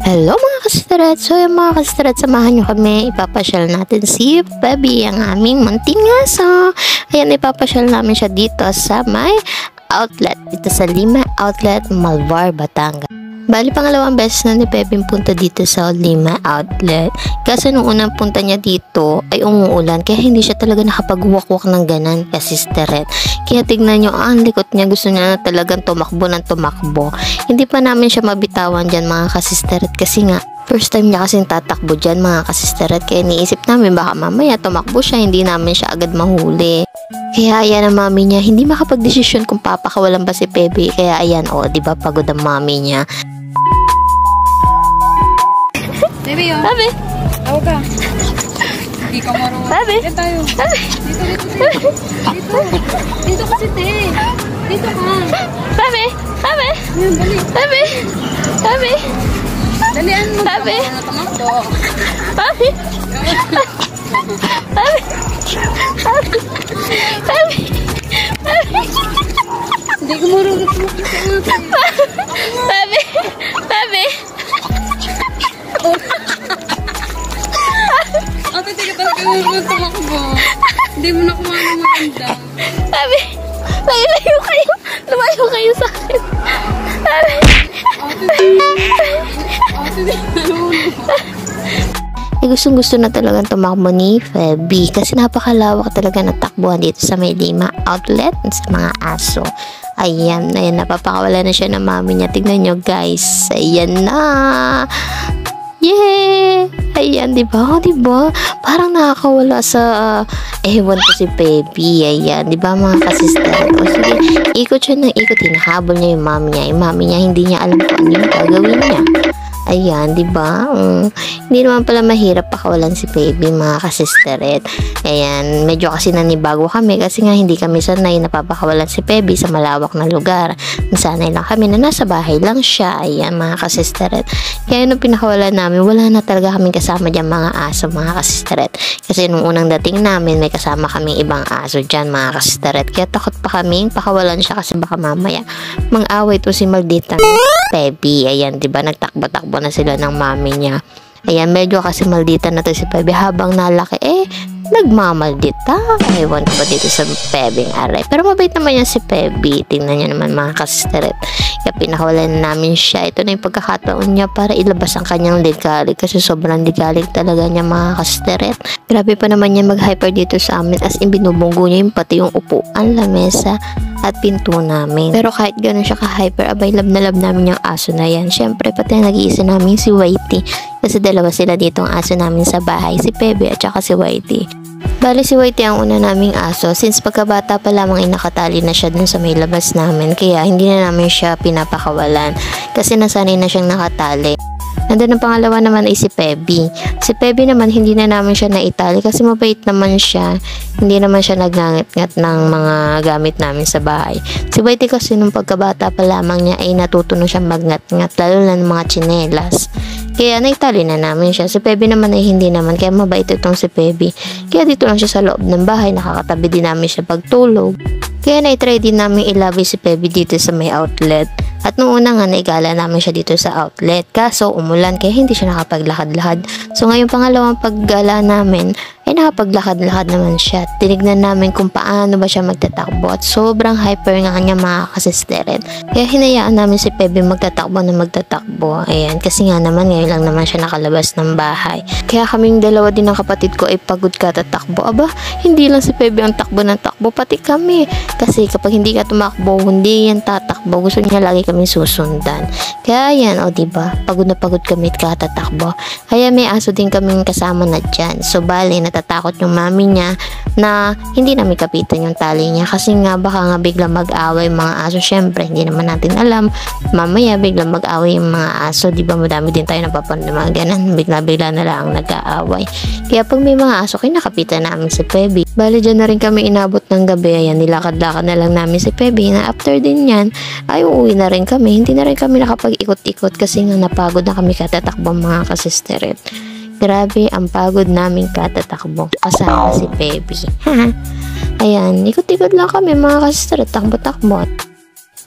Hello mga kasistaret! So yung mga kasistaret, samahan nyo kami. Ipapasyal natin si Bebby, ang aming munting aso. Ayan, ipapasyal namin siya dito sa may outlet. Dito sa Lima Outlet, Malvar, Batangas. Bali, pangalawang beses na ni Bebby punta dito sa Lima Outlet. Kasi nung unang punta niya dito ay umuulan, kaya hindi siya talaga nakapag-walk-walk ng ganan, kasistaret. Kaya tignan nyo, ang likot niya, gusto niya na talagang tumakbo ng tumakbo. Hindi pa namin siya mabitawan dyan mga kasistaret, kasi nga first time niya kasing tatakbo dyan mga kasistaret. Kaya iniisip namin baka mamaya tumakbo siya, hindi namin siya agad mahuli. Kaya ayan ang mami niya, hindi makapag-desisyon kung papakawalan ba si Bebby. Kaya ayan, diba pagod ang mami niya. Bebe, yun. Bebe! Tawag ka. Hindi ka marunong. Bebe! Yan tayo. Bebe! Dito. Dito kasi, te. Dito ka. Bebe! Bebe! Ayan, dali. Bebe! Bebe! Dalian mo. Bebe! Tumakbo. Bebe! Bebe! Bebe! Bebe! Hindi ka marunong tumakbo. Bebe! Bebe! Ate, tika talaga marunong tumakbo. Hindi mo na kumano maganda. Bebe! Layo kayo! Lumayo kayo sa akin! Bebe! Ate, Gustong-gusto na talagang tumakbo ni Bebby kasi napakalawak talaga na takbuhan dito sa may Lima Outlet sa mga aso. Ayan, napapakawala na siya ng mami niya. Tignan nyo guys. Ayan na! Yeah! Ayan, diba? Diba? Parang nakakawala sa ewan ko si Bebby. Ayan, diba mga kasister? O sige, ikot siya ng ikot. Hinahabol niya yung mami niya. Yung mami niya, hindi niya alam kung ano yung gagawin niya. Ayan, diba? Hindi naman pala mahirap pakawalan si Bebby, mga kasisteret. Ayan, medyo kasi nanibago kami kasi nga hindi kami sanay napapakawalan si Bebby sa malawak na lugar. Sanay lang kami na nasa bahay lang siya. Ayan, mga kasisteret. Kaya nung pinakawalan namin, wala na talaga kaming kasama dyan mga aso, mga kasisteret. Kasi nung unang dating namin, may kasama kaming ibang aso dyan, mga kasisteret. Kaya takot pa kaming pakawalan siya kasi baka mamaya mang-away to si Maldita Bebby. Ayan, diba? Nagtakbo-takbo na sila ng mami niya. Ayan, medyo kasi maldita na to si Bebby. Habang nalaki, nagmamaldita. Ewan ko ba dito sa Bebby aray. Pero mabait naman yan si Bebby. Tingnan niyo naman mga kasisteret. Kaya pinakawalan namin siya. Ito na yung pagkakataon niya para ilabas ang kanyang ligalig. Kasi sobrang ligalig talaga niya mga kasisteret. Grabe pa naman niya mag-hyper dito sa amin. As in, binubunggo niya yung pati yung upuan, lamesa, at pinto namin. Pero kahit gano'n siya ka-hyper, abay love na love namin yung aso na yan. Siyempre, pati nag-iisa namin si Whitey. Kasi dalawa sila dito ang aso namin sa bahay. Si Bebby at saka si Whitey. Bali si Whitey ang una naming aso. Since pagkabata pa lamang nakatali na siya dun sa may labas namin. Kaya hindi na namin siya pinapakawalan. Kasi nasanay na siyang nakatali. Nandun ang pangalawa naman ay si Bebby. Si Bebby naman hindi na namin siya naitali kasi mabait naman siya. Hindi naman siya nagngangat-ngat ng mga gamit namin sa bahay. Si Whitey kasi nung pagkabata pa lamang niya ay natuto na siyang magngat-ngat, lalo na ng mga tsinelas. Kaya naitali na namin siya. Si Bebby naman ay hindi naman, kaya mabait itong si Bebby. Kaya dito lang siya sa loob ng bahay, nakakatabi din namin siya pagtulog. Kaya na-try din namin ilabi si Bebby dito sa may outlet. At nung una nga, naigala namin siya dito sa outlet. Kaso umulan, kaya hindi siya nakapaglakad-lakad. So ngayong pangalawang paggala namin, ay nakapaglakad-lakad naman siya. Tinignan namin kung paano ba siya magtatakbo. At sobrang hyper nga niya mga kasisteret. Kaya hinayaan namin si Bebby magtatakbo na magtatakbo. Ayan, kasi nga naman ngayon lang naman siya nakalabas ng bahay. Kaya kaming dalawa din ng kapatid ko ay pagod ka tatakbo. Aba, hindi lang si Bebby ang takbo ng takbo, pati kami. Kasi kapag hindi ka tumakbo, hindi yan tatakbo. Gusto niya lagi kami susundan. Kaya yan, diba? Pagod na pagod kami at katatakbo. Kaya may aso din kaming kasama na dyan. So bali, natatakot yung mami niya na hindi namin kapitan yung tali niya. Kasi nga baka nga biglang mag-away mga aso. Syempre, hindi naman natin alam. Mamaya biglang mag-away yung mga aso. Diba madami din tayo napapanood ng mga ganun. Bigla-bigla na lang nag-aaway. Kaya pag may mga aso, kinakapitan namin si Bebby. Bali, dyan na rin kami inabot ng gabi. Ayan, nilakad-lakad na lang namin si Bebby. Na after din yan, ay uuwi na rin kami. Hindi na rin kami nakapag-ikot-ikot kasi nga napagod na kami katatakbo mga kasisteret. Grabe ang pagod namin katatakbo kasama si Bebby. Ayan, ikot-ikot lang kami mga kasisteret, takbo-takbo.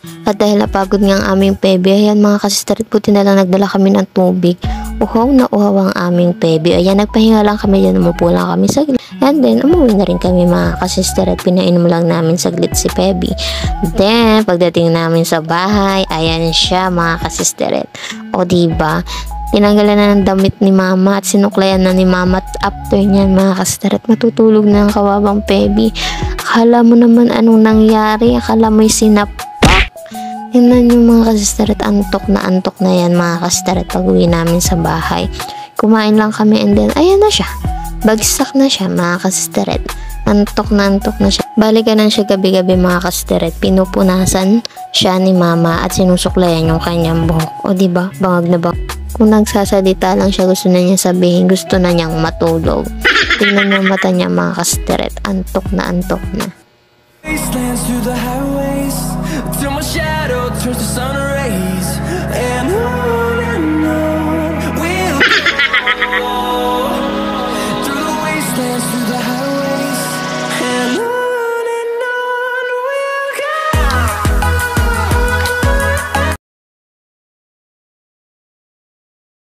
At dahil napagod nga ang aming Pebe, ayan mga kasisterit, buti na lang nagdala kami ng tubig. Uhaw na uhaw ang aming Pebe. Ayan, nagpahinga lang kami dyan, umupo lang kami saglit. And then, umuwi na rin kami mga kasisterit, pinainom lang namin saglit si Pebe. Then, pagdating namin sa bahay, ayan siya mga kasisterit. O diba, tinanggalan na ng damit ni mama at sinuklayan na ni mama at after niyan mga kasisterit, matutulog na ang kawawang Pebe. Akala mo naman anong nangyari, akala mo'y sinapak. Tingnan yung mga kasisterit, antok na yan mga kasisterit pag uwi namin sa bahay. Kumain lang kami and then ayan na siya, bagsak na siya mga kasisterit. Antok na siya. Balikan na siya gabi-gabi mga kasisterit, pinupunasan siya ni mama at sinusuklayan yung kanyang buhok. O diba, bangag na bangag. Kung nagsasalita lang siya, gusto na niya sabihin, gusto na niyang matulog. Tingnan yung mata niya mga kasisterit, antok na. Wastelands through the highways till my shadow turns to sun rays.